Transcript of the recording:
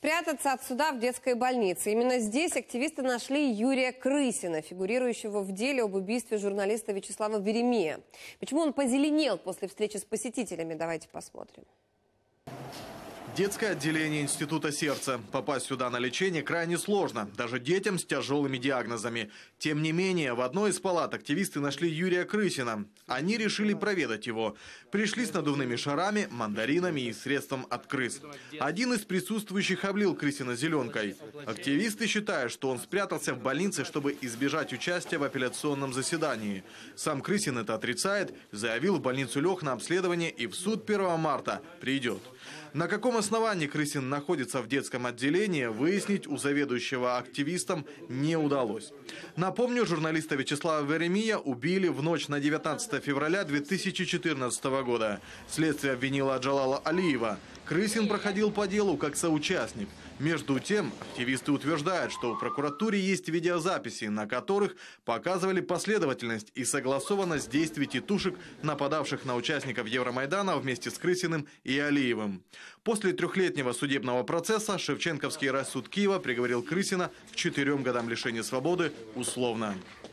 спрятаться от суда в детской больнице. Именно здесь активисты нашли Юрия Крысина, фигурирующего в деле об убийстве журналиста Вячеслава Веремея. Почему он позеленел после встречи с посетителями? Давайте посмотрим. Детское отделение Института сердца. Попасть сюда на лечение крайне сложно, даже детям с тяжелыми диагнозами. Тем не менее, в одной из палат активисты нашли Юрия Крысина. Они решили проведать его. Пришли с надувными шарами, мандаринами и средством от крыс. Один из присутствующих облил Крысина зеленкой. Активисты считают, что он спрятался в больнице, чтобы избежать участия в апелляционном заседании. Сам Крысин это отрицает, заявил, в больницу лег на обследование и в суд 1 марта придет. На каком основании Крысин находится в детском отделении, выяснить у заведующего активистам не удалось. Напомню, журналиста Вячеслава Веремея убили в ночь на 19 февраля 2014 года. Следствие обвинило Джалала Алиева. Крысин проходил по делу как соучастник. Между тем, активисты утверждают, что в прокуратуре есть видеозаписи, на которых показывали последовательность и согласованность действий тетушек, нападавших на участников Евромайдана вместе с Крысиным и Алиевым. После 3-летнего судебного процесса Шевченковский райсуд Киева приговорил Крысина к 4 годам лишения свободы условно.